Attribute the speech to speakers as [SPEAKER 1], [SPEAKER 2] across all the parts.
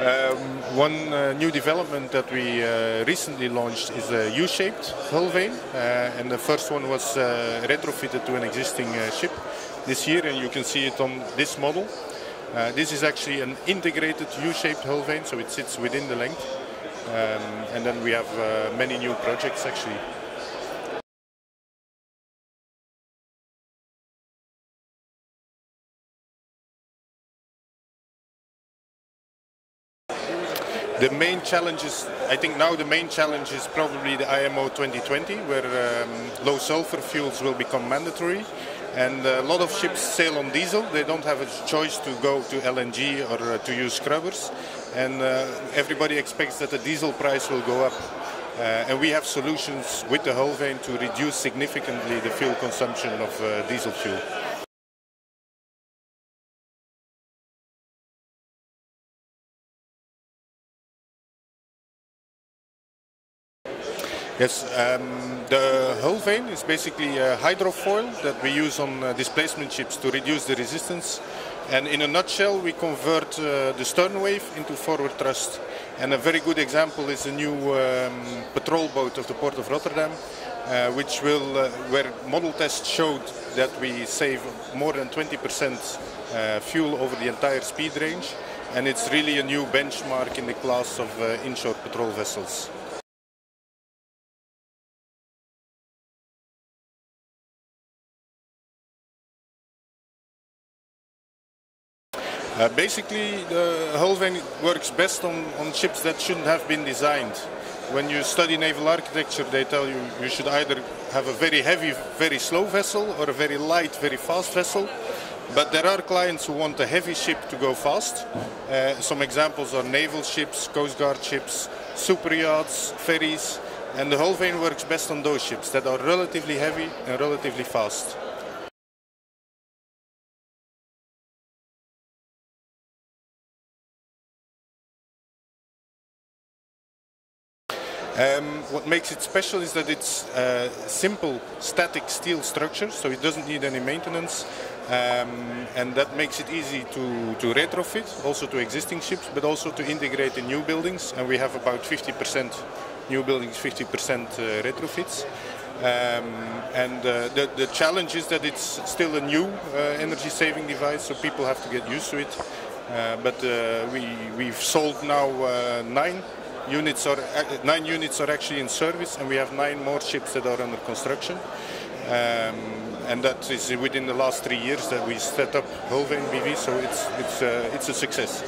[SPEAKER 1] One new development that we recently launched is a U-shaped hull vane, and the first one was retrofitted to an existing ship this year, and you can see it on this model. This is actually an integrated U-shaped hull vane, so it sits within the length, and then we have many new projects actually. The main challenge is, I think now the main challenge is probably the IMO 2020, where low sulfur fuels will become mandatory. And a lot of ships sail on diesel. They don't have a choice to go to LNG or to use scrubbers. And everybody expects that the diesel price will go up. And we have solutions with the hull vane to reduce significantly the fuel consumption of diesel fuel. Yes, the hull vane is basically a hydrofoil that we use on displacement ships to reduce the resistance. And in a nutshell, we convert the stern wave into forward thrust. And a very good example is the new patrol boat of the Port of Rotterdam, where model tests showed that we save more than 20% fuel over the entire speed range. And it's really a new benchmark in the class of inshore patrol vessels. Basically, the hull vane works best on ships that shouldn't have been designed. When you study naval architecture, they tell you you should either have a very heavy, very slow vessel or a very light, very fast vessel. But there are clients who want a heavy ship to go fast. Some examples are naval ships, coast guard ships, super yachts, ferries. And the hull vane works best on those ships that are relatively heavy and relatively fast. What makes it special is that it's a simple static steel structure, so it doesn't need any maintenance, and that makes it easy to retrofit, also to existing ships, but also to integrate in new buildings, and we have about 50% new buildings, 50% retrofits. The challenge is that it's still a new energy saving device, so people have to get used to it, but we've sold now 9 units are actually in service, and we have 9 more ships that are under construction. And that is within the last 3 years that we set up hull vane BV, so it's a success.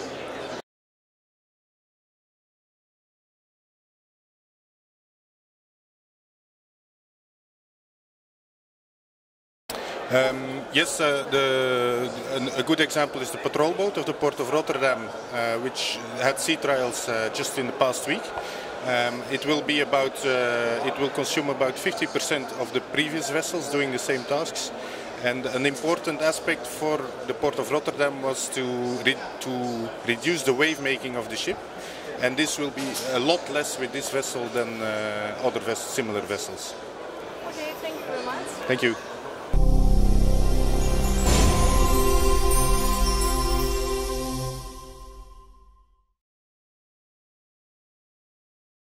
[SPEAKER 1] Yes, a good example is the patrol boat of the Port of Rotterdam, which had sea trials just in the past week. It will consume about 50% of the previous vessels doing the same tasks. And an important aspect for the Port of Rotterdam was to reduce the wave making of the ship. And this will be a lot less with this vessel than other similar vessels.
[SPEAKER 2] Okay, thank you very much.
[SPEAKER 1] Thank you.